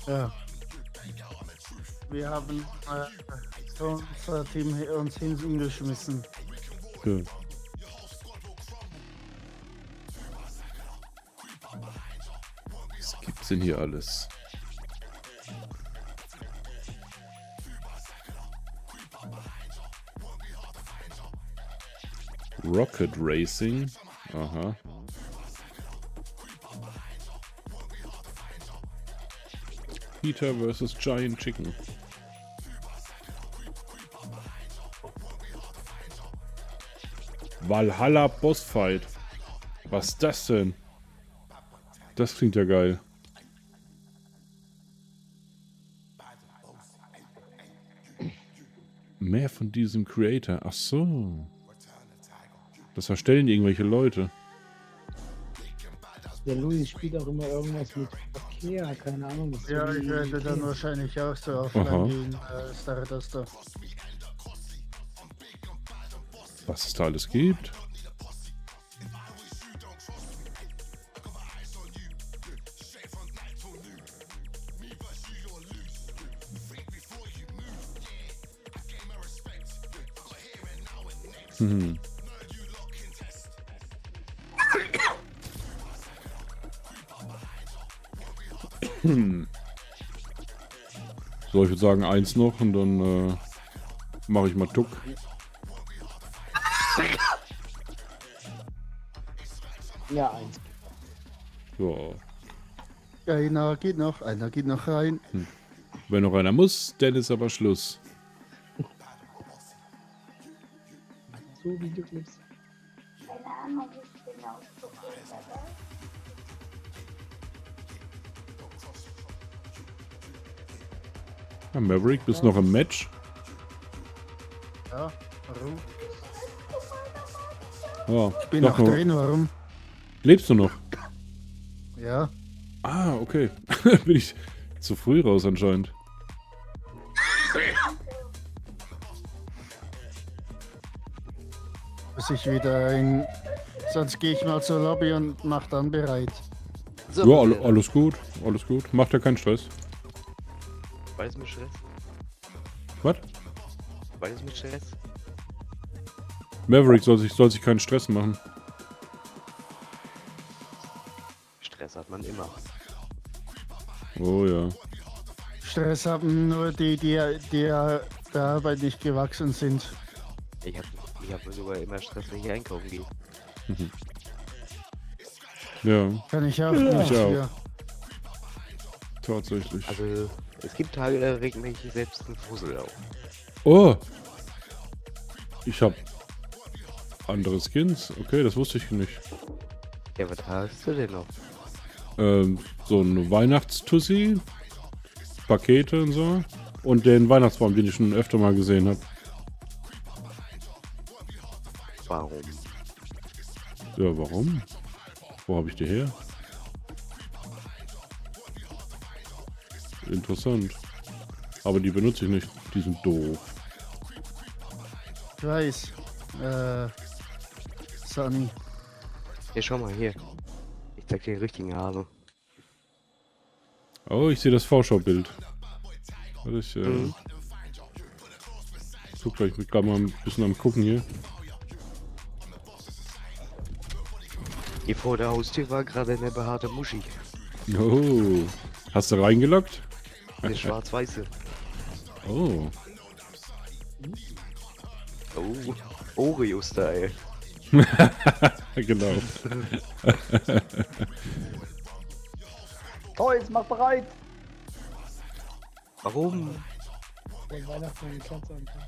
Ja. Wir haben unser Team uns hingeschmissen. Ja. Was gibt's denn hier alles? Rocket Racing. Aha. Peter vs. Giant Chicken. Valhalla Bossfight. Was ist das denn? Das klingt ja geil. Mehr von diesem Creator. Ach so. Das erstellen irgendwelche Leute. Der Louis spielt auch immer irgendwas mit Verkehr, keine Ahnung. Was Ja, so ich wie- werde dann wahrscheinlich auch so Aha. offline gehen, Stardust. Was es da alles gibt. Hm. So, ich würde sagen eins noch und dann mache ich mal Tuck. Ja, eins. Ja. Einer geht noch rein. Wenn noch einer muss, dann ist aber Schluss. So Videoclips. Keine Ahnung, ich bin ausprobiert, aber Ja, Maverick, bist noch im Match? Ja, warum? Ja, Ich bin doch noch nur- drin, warum? Lebst du noch? Ja. Ah, okay. Bin ich zu früh raus anscheinend. Muss ich wieder in. Sonst gehe ich mal zur Lobby und mach dann bereit. So, Ja, alles gut. Alles gut. Macht ja keinen Stress. Beides mit Stress? Was? Beides mit Stress? Maverick soll sich keinen Stress machen. Stress hat man immer. Oh ja. Stress haben nur die der Arbeit nicht gewachsen sind. Ich hab sogar immer Stress, wenn ich einkaufen gehe. Ja, Kann ich auch nicht. ich auch. Ja. tatsächlich. Also, es gibt Tage, da regt mich selbst ein Fussel auf. Oh! Ich hab andere Skins. Okay, das wusste ich nicht. Ja, was hast du denn noch? So eine Weihnachtstussi, Pakete und so. Und den Weihnachtsbaum, den ich schon öfter mal gesehen habe. Warum? Ja, warum? Wo habe ich die her? Interessant. Aber die benutze ich nicht. Die sind doof. Ich weiß. Sunny. Hier, schau mal hier. Ich zeig dir den richtigen Hase. Oh, ich sehe das Vorschaubild. Also ich guck gleich, ich bin gerade mal ein bisschen am gucken hier. Hier vor der Haustür war gerade eine behaarte Muschi. Oh, hast du reingeloggt? Eine schwarz-weiße. Oh, Oh, Oreo-Style. genau. Toys, mach bereit! Warum? Wenn Weihnachten eine Kerze anfangen.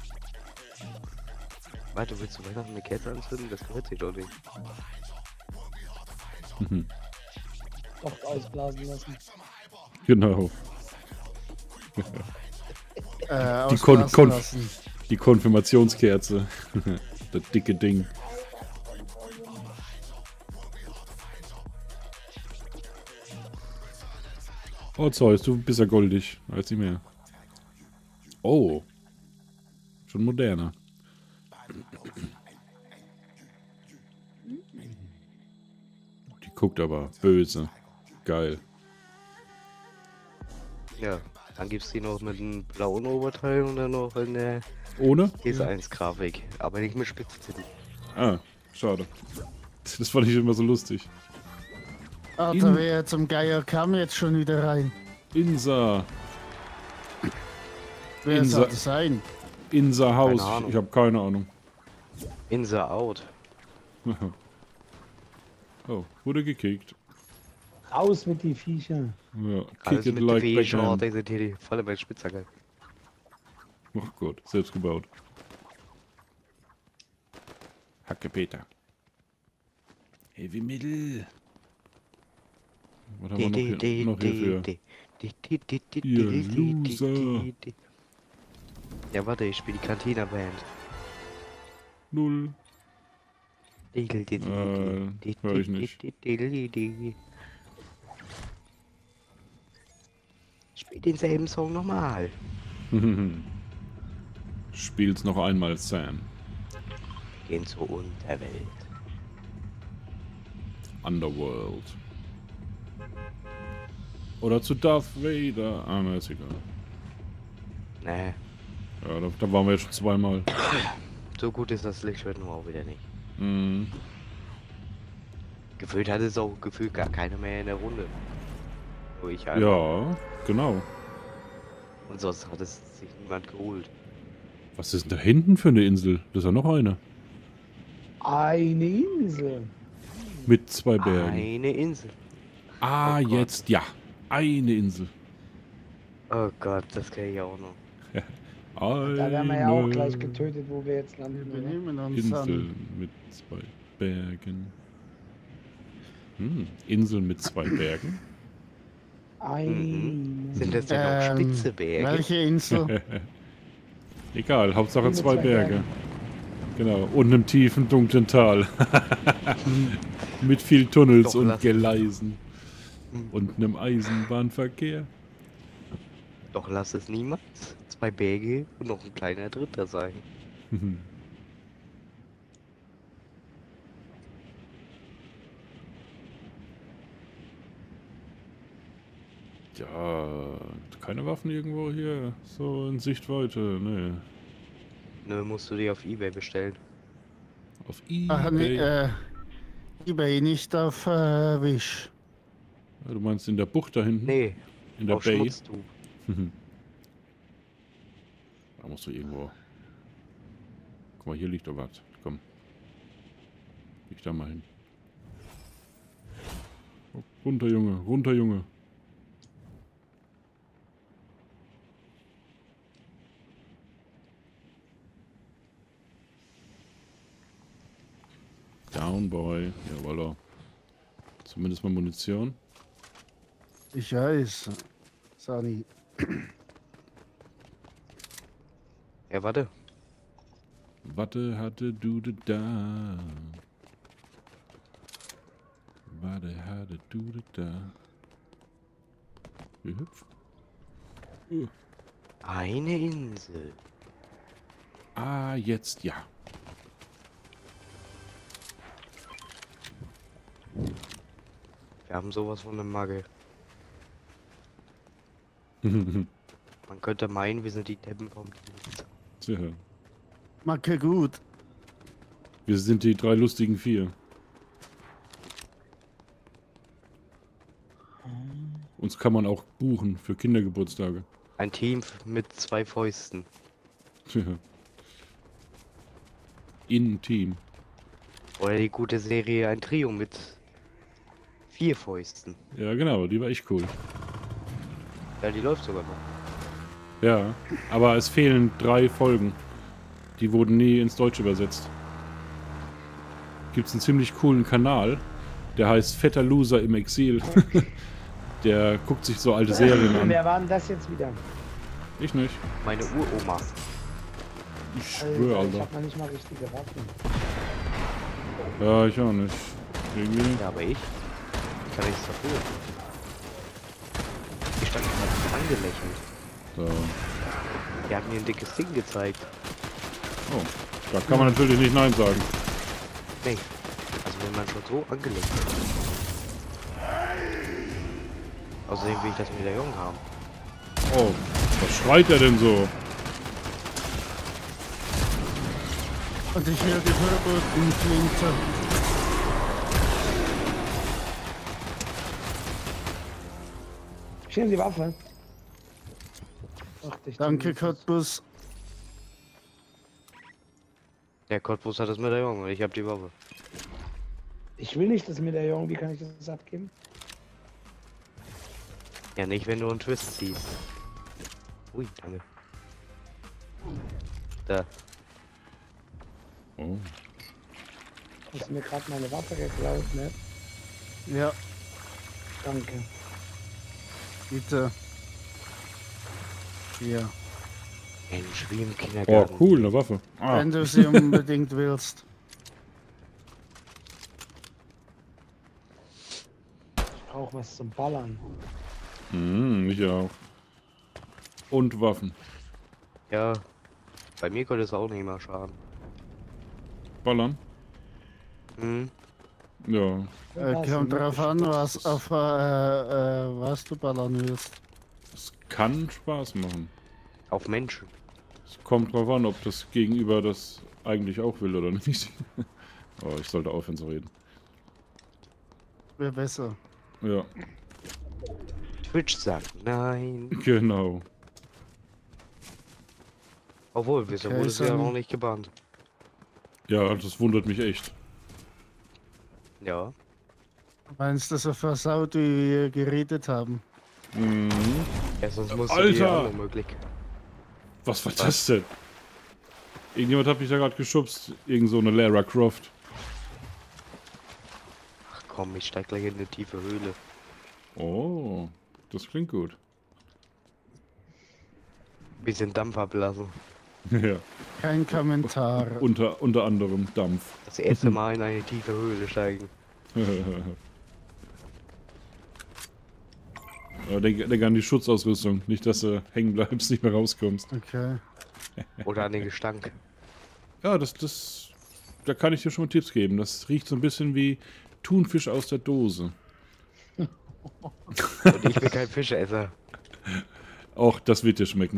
Warte, willst du Weihnachten eine Kerze anzünden? Das gehört sich doch nicht. Docht ausblasen lassen. Genau. Die Ausblasen lassen. Die Konfirmationskerze. Das dicke Ding. Oh, Zeus, du bist ja goldig. Als nicht mehr. Oh. Schon moderner. Die guckt aber böse. Geil. Ja, dann gibt's die noch mit einem blauen Oberteil und dann noch in der Ohne? PS1-Grafik. Aber nicht mit Spitztitel. Ah, schade. Das fand ich immer so lustig. Alter, wer zum Geier kam jetzt schon wieder rein? Insa. Wer Insa- soll das sein? Insa Haus. Keine Ahnung. Ich habe keine Ahnung. Insa out. Oh, wurde gekickt. Raus mit die Viecher. Ja, Alles kick it mit like der Beckham. die sind hier die volle bei Spitzhacke. Ach Gott, selbst gebaut. Hacke Peter. Heavy Metal. Was haben wir noch hierfür? Ihr Loser. Ja, warte, ich spiele die Cantina-Band. 0. Hör ich nicht. Spiel denselben Song nochmal. Spiel's noch einmal, Sam. Gehen zur Unterwelt. Underworld. Oder zu Darth Vader. Ah, na, ist egal. Nee, Ja, da waren wir jetzt schon zweimal. so gut ist das Lichtschwert nur auch wieder nicht. Mhm. Gefühlt hat es auch gefühlt gar keiner mehr in der Runde. Nur ich halt. Ja, genau. Und sonst hat es sich niemand geholt. Was ist denn da hinten für eine Insel? Das ist ja noch eine. Eine Insel. Mit 2 Bergen. Eine Insel. Ah, Oh Gott. jetzt, ja. Eine Insel. Oh Gott, das kenne ich auch noch. Da werden wir ja auch gleich getötet, wo wir jetzt landen. Wir Oder? nehmen uns Insel an. mit 2 Bergen. Insel mit 2 Bergen. Eine. Sind das denn auch spitze Berge? Welche Insel? Egal, Hauptsache Mit 2 2 Berge. Bergen. Genau, und einem tiefen, dunklen Tal. Mit viel Tunnels Doch, und lass- Gleisen. Und einem Eisenbahnverkehr. Doch lass es niemals 2 Berge und noch ein kleiner Dritter sein. Ja, keine Waffen irgendwo hier. So in Sichtweite, ne. Nö, musst du dir auf eBay bestellen. Auf eBay. Ach, nee, eBay, nicht auf Wish. Ja, du meinst in der Bucht da hinten? Nee, In der auf Bay? Schmutztub. Da musst du irgendwo. Guck mal, hier liegt doch was. Komm. Geh ich da mal hin. Oh, runter, Junge, runter, Junge. Down, Boy. Jawoller. Zumindest mal Munition. Ich weiß. Sani. Ja, warte. Watte hatte du da. Watte hatte du da. Wie hüpf. Eine Insel. Ah, jetzt ja. Wir haben sowas von einem Magge. Man könnte meinen, wir sind die Deppen vom Dienst. Tja. Macke gut. Wir sind die 3 lustigen 4. Uns kann man auch buchen für Kindergeburtstage. Ein Team mit 2 Fäusten. Tja. In-Team. Oder die gute Serie ein Trio mit 4 Fäusten. Ja, genau, die war echt cool. Ja, die läuft sogar noch. Ja, aber es fehlen 3 Folgen. Die wurden nie ins Deutsche übersetzt. Gibt's einen ziemlich coolen Kanal, der heißt Fetter Loser im Exil. Der guckt sich so alte Serien an. Wer war denn das jetzt wieder? Ich nicht. Meine Uroma. Ich schwöre, Ich Alter. hab noch nicht mal richtige Waffen. Ja, ich auch nicht. Irgendwie. Ja, aber ich kann nichts dafür. Ich stand gerade angelächelt. So. Die hat mir ein dickes Ding gezeigt. Oh, da kann man natürlich nicht Nein sagen. Nee. Also wenn man schon so angelächelt wird. Außerdem will ich das Medaillon haben. Oh, was schreit er denn so? Und ich höre die Verbotenflinte. Ich nehme die Waffe. Ach, dich Danke, dumm. Cottbus. Der Cottbus hat das mit der Junge, ich hab die Waffe. Ich will nicht das mit der Jung. Wie kann ich das abgeben? Ja, nicht, wenn du einen Twist ziehst. Ui, danke. Da. Oh. Du hast mir gerade meine Waffe geklaut, ne? Ja, Danke. bitte. Hier, Mensch, wie im Oh, Kindergarten. cool, eine Waffe. Ah, wenn du sie unbedingt willst. Ich brauche was zum Ballern. ich auch. Und Waffen. Ja, bei mir könnte es auch nicht mal schaden. Ballern? Hm? Ja. Kommt drauf an, was du ballern willst. Es kann Spaß machen. Auf Menschen. Es kommt drauf an, ob das Gegenüber das eigentlich auch will oder nicht. Oh, ich sollte aufhören zu reden. Wäre besser. Ja, Twitch sagt nein. genau. Obwohl, bisher Okay, wurde sie ja Sam. noch nicht gebannt. Ja, das wundert mich echt. Ja. Meinst du, so versaut, wie wir geredet haben? Mhm. Ja, sonst musst du Alter! die andere möglich. Was war das denn? Irgendjemand hat mich da gerade geschubst. Irgend so eine Lara Croft. Ach komm, ich steig gleich in eine tiefe Höhle. Oh, das klingt gut. Bisschen Dampf ablassen. Ja, Kein Kommentar. unter anderem Dampf. Das erste Mal in eine tiefe Höhle steigen. Aber denk an die Schutzausrüstung. Nicht, dass du hängen bleibst, nicht mehr rauskommst. Okay. Oder an den Gestank. Ja, da kann ich dir schon mal Tipps geben. Das riecht so ein bisschen wie Thunfisch aus der Dose. Und ich bin kein Fischesser. Auch das wird dir schmecken.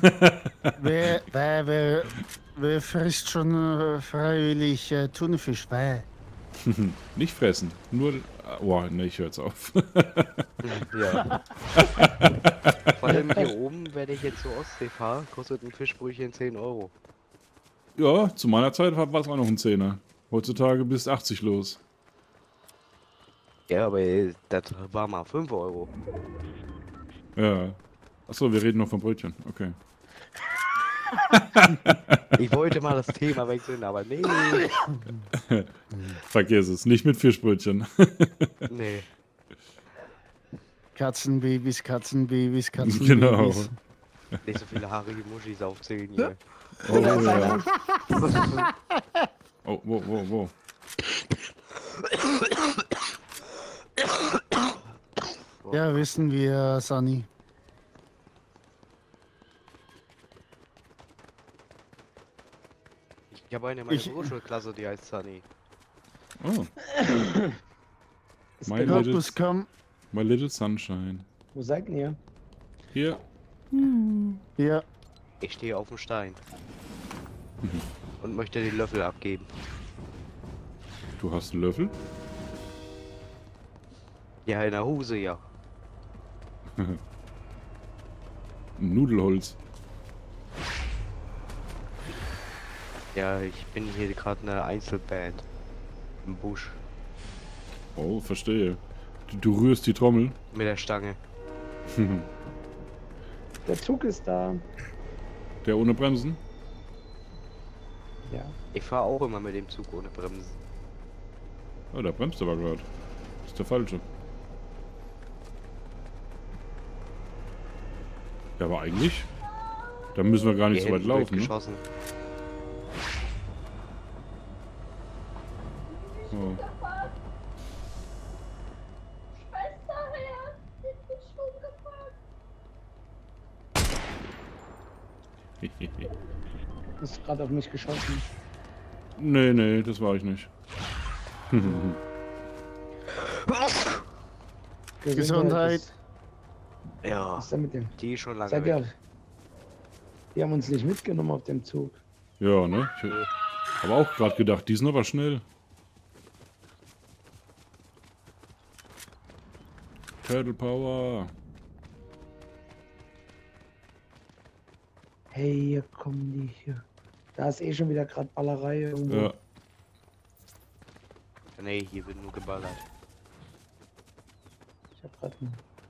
Wer frisst schon freiwillig Thunfisch? Nicht fressen. Nur. Oh, ne, ich höre jetzt auf. Ja. Vor allem hier oben, wenn ich jetzt zur Ostsee fahre, kostet ein Fischbrötchen 10 Euro. Ja, zu meiner Zeit war es auch noch ein Zehner. Heutzutage bist 80 los. Ja, aber das war mal 5 Euro. Ja. Achso, wir reden noch von Brötchen. Okay. Ich wollte mal das Thema wechseln, aber nee. Vergiss es. Nicht mit Fischbrötchen. Nee. Katzenbabys, Katzenbabys, Katzenbabys. Genau. Nicht so viele haarige Muschis aufzählen hier. Oh, ja. Oh, wo. Ja, wissen wir, Sunny. Ich habe eine in meiner Berufsschulklasse, die heißt Sunny. Oh, Ist My genau- little- Cottbus, komm. my little sunshine. Wo seid ihr? Hier. Ja, Ich stehe auf dem Stein. Und möchte den Löffel abgeben. Du hast einen Löffel? Ja, in der Hose, ja. Ein Nudelholz. Ja, ich bin hier gerade eine Einzelband. Im Busch. Oh, verstehe. Du rührst die Trommel. Mit der Stange. Der Zug ist da. Der ohne Bremsen? Ja. Ich fahre auch immer mit dem Zug ohne Bremsen. Oh, der bremst aber gerade. Ist der falsche. Ja, aber eigentlich. Da müssen wir gar nicht Hier so weit hinten wird laufen. Ne? geschossen. Oh. Schwester, er hat den Schuh gepackt. Du hast gerade auf mich geschossen. Nee, das war ich nicht. Gesundheit. ist- Ja, Was ist denn mit dem? die ist schon lange Seid weg. ihr? Die haben uns nicht mitgenommen auf dem Zug. Ja, ne? Ich habe auch gerade gedacht, die sind aber schnell. Turtle Power. Hey, hier kommen die hier. Da ist eh schon wieder gerade Ballerei irgendwo. Ja. Nee, hier wird nur geballert. Ich hab grad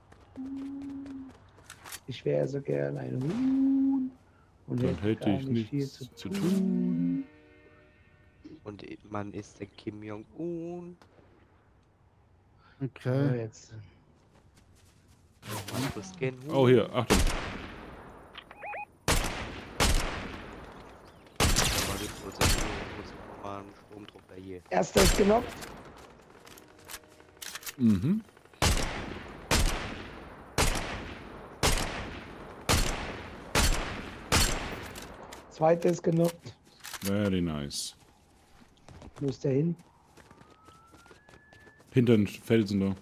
Ich wäre so gerne ein Huhn. Und Dann hätte gar ich nicht viel nichts zu tun. Und man ist der Kim Jong-un. Ja, Okay. jetzt. Man frisst gern Huhn. Oh, hier, Achtung. Warte kurz, ich muss mal einen Stromdrucker hier. Erster ist genockt. Mhm. Zweiter ist genockt. Very nice. Wo ist der hin? Hinter den Felsen da.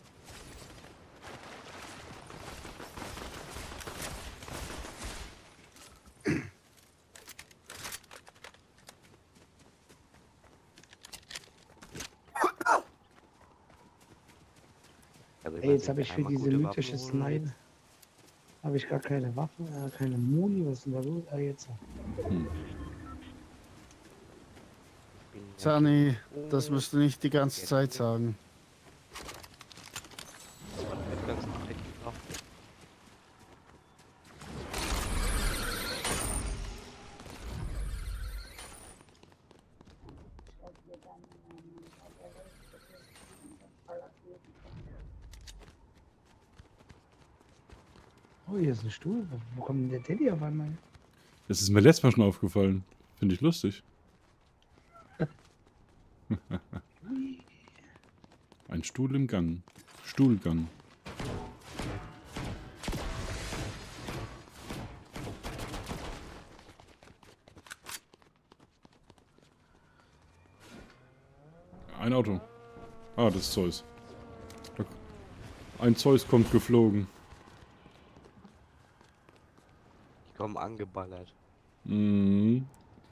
Aber Ey, jetzt habe ich für einmal diese gute mythische Waffen holen Snipe. jetzt. Habe ich gar keine Waffen, keine Muni. Was ist denn da los? Ah, jetzt. Bin ja Sani, Kim das Jong-un. musst du nicht die ganze Zeit sagen. Das war nicht ganz korrekt gebracht. Oh, hier ist ein Stuhl. Wo kommt denn der Teddy auf einmal? Das ist mir letztes Mal schon aufgefallen. Finde ich lustig. Ein Stuhl im Gang. Stuhlgang. Ein Auto. Ah, das ist Zeus. Ein Zeus kommt geflogen. Die kommen angeballert. Mhm.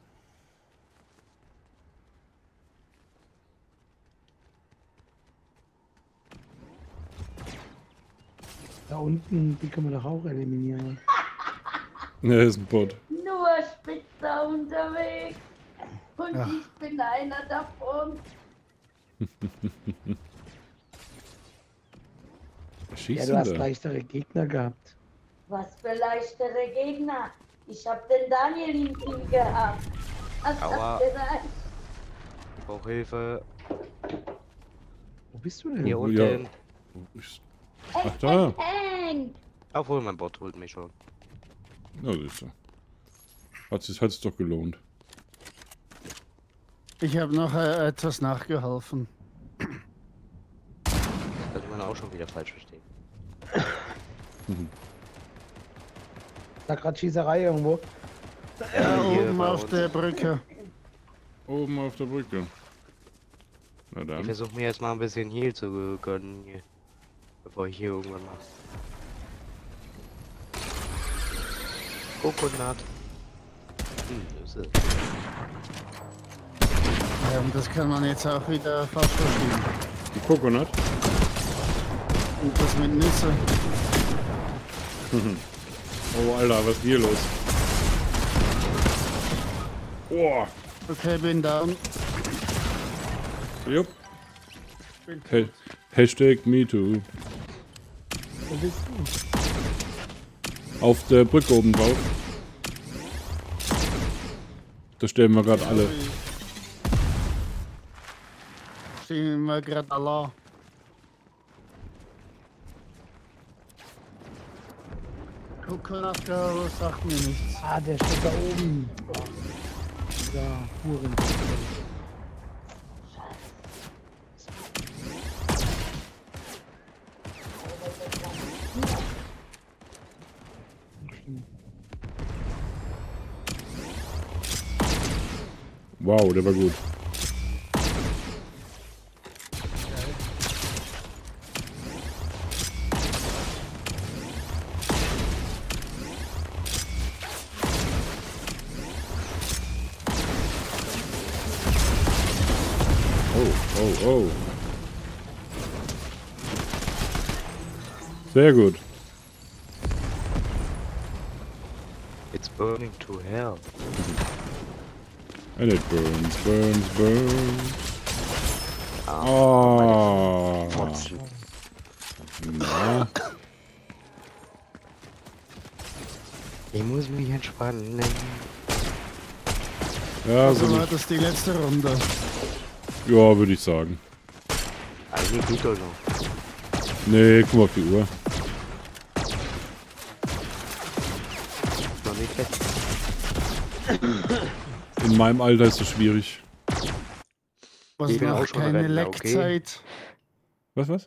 Da unten, die können wir doch auch eliminieren. Ne, ist ein Bot. Nur Spitzer unterwegs. Und Ach. ich bin einer davon. Was Ja, schießt du hast denn da? leichtere Gegner gehabt. Was für leichtere Gegner. Ich hab den Daniel im Team gehabt. Hast Aua. das gereicht? Ich brauche Hilfe. Wo bist du denn? Hier Ja. unten. Ach da. Hank! Obwohl, mein Bot holt mich schon. Ja, siehst du. Hat sich doch gelohnt. Ich habe noch etwas nachgeholfen. Das könnte man auch schon wieder falsch verstehen. Da gerade Schießerei irgendwo. Hier Oben bei auf uns. der Brücke. Oben auf der Brücke. Na Ich dann. versuche mir jetzt mal ein bisschen Heal zu gönnen, hier, bevor ich hier irgendwann mache. Coconut. Das ist Das kann man jetzt auch wieder falsch verstehen. Die Coconut. Und das mit Nüsse. Oh, Alter, was ist hier los? Oh. Okay, bin down. Jupp. Hey, Hashtag MeToo. Wo bist du? Auf der Brücke oben drauf. Da stellen wir gerade alle. Stehen wir gerade alle. Coconut Girl sagt mir nichts. Ah, der steht da oben. Da, Huren. Wow, der war gut. Oh. Sehr gut. It's burning to hell. And it burns, burns, burns. Oh. Fotzen. Na. Ich muss mich entspannen. Ja, so Also war nicht. das die letzte Runde. Ja, würde ich sagen. Eine geht doch noch. Nee, guck mal auf die Uhr. Noch nicht fest. In meinem Alter ist es schwierig. Was Ich bin auch noch schon keine Rentner, okay? Leckzeit. Was?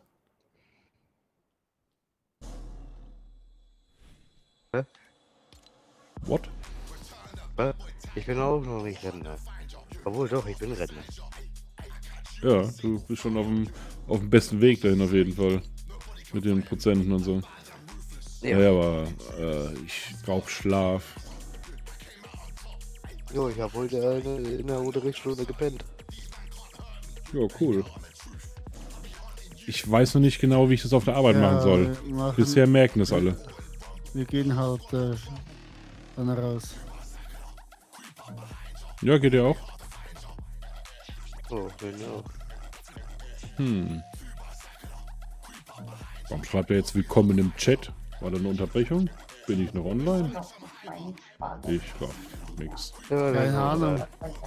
Hä? What? Ich bin auch noch nicht Rentner. Obwohl doch, ich bin Rentner. Ja, du bist schon auf dem besten Weg dahin auf jeden Fall. Mit den Prozenten und so. Ja. Ja, aber ich brauch Schlaf. Jo, ich habe heute in der Unterrichtsstunde gepennt. Ja, cool. Ich weiß noch nicht genau, wie ich das auf der Arbeit machen soll. Bisher merken das alle. Wir gehen halt dann raus. Ja, geht ja auch. Oh, genau. Warum schreibt er jetzt Willkommen im Chat? War da eine Unterbrechung? Bin ich noch online? Ich raff nix. Ja, Keine Ahnung.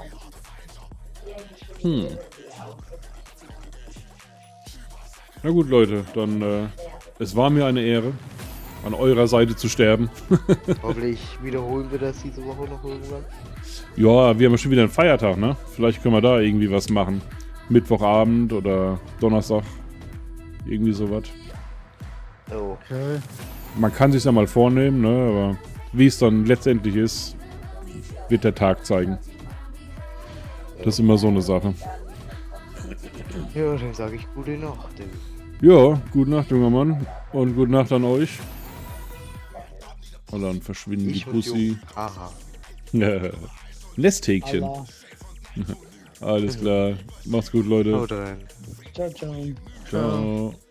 Na gut, Leute, dann es war mir eine Ehre, an eurer Seite zu sterben. Hoffentlich wiederholen wir das diese Woche noch irgendwann. Ja, wir haben ja schon wieder einen Feiertag, ne? Vielleicht können wir da irgendwie was machen. Mittwochabend oder Donnerstag. Irgendwie sowas. Oh, Okay. Man kann sich ja mal vornehmen, ne? Aber wie es dann letztendlich ist, wird der Tag zeigen. Das ist immer so eine Sache. ja, dann sage ich gute Nacht. Ja, gute Nacht, junger Mann. Und gute Nacht an euch. Und dann verschwinden die Ich und Pussy. Jung. Haha. Nesthäkchen. Allah. Alles klar. Macht's gut, Leute. Haut rein. Ciao, ciao. Ciao.